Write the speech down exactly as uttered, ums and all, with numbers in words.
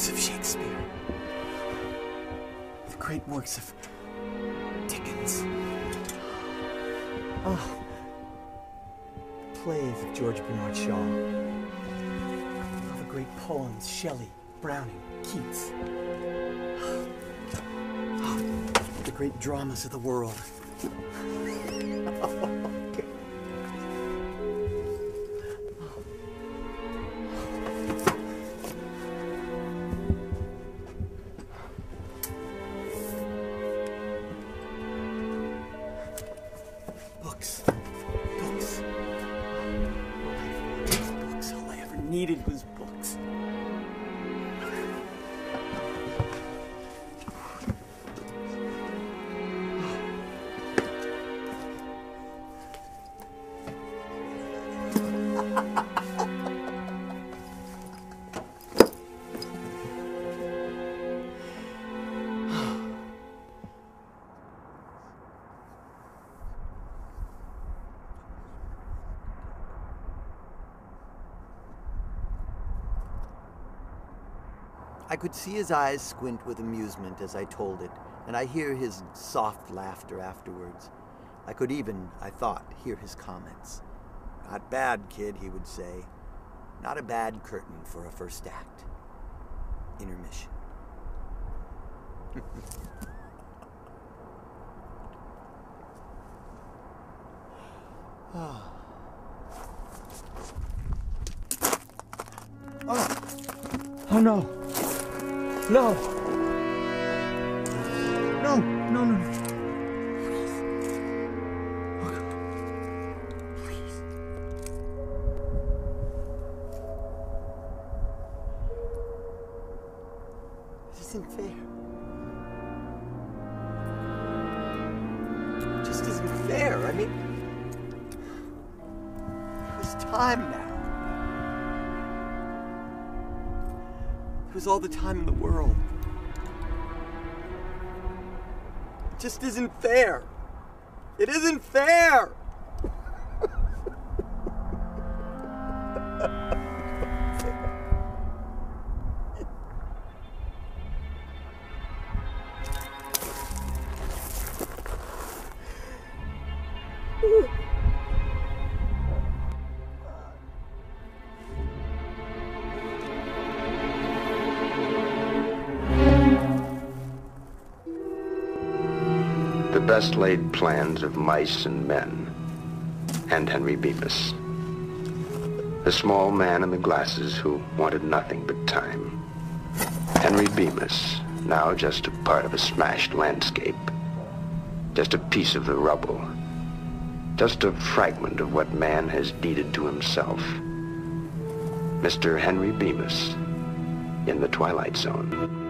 works of Shakespeare. The great works of Dickens. Oh, the plays of George Bernard Shaw. All the great poems, Shelley, Browning, Keats. Oh, the great dramas of the world. Books. Books. All I ever wanted was books. All I ever needed was books. I could see his eyes squint with amusement as I told it, and I hear his soft laughter afterwards. I could even, I thought, hear his comments. "Not bad, kid," he would say. "Not a bad curtain for a first act." Intermission. Oh. Oh. Oh no. No! No, no, no, no. Please. Please. This isn't fair. It just isn't fair. I mean, it was time now. It was all the time in the world. It just isn't fair. It isn't fair! The best laid plans of mice and men, and Henry Bemis. The small man in the glasses who wanted nothing but time. Henry Bemis, now just a part of a smashed landscape. Just a piece of the rubble. Just a fragment of what man has deeded to himself. Mister Henry Bemis in the Twilight Zone.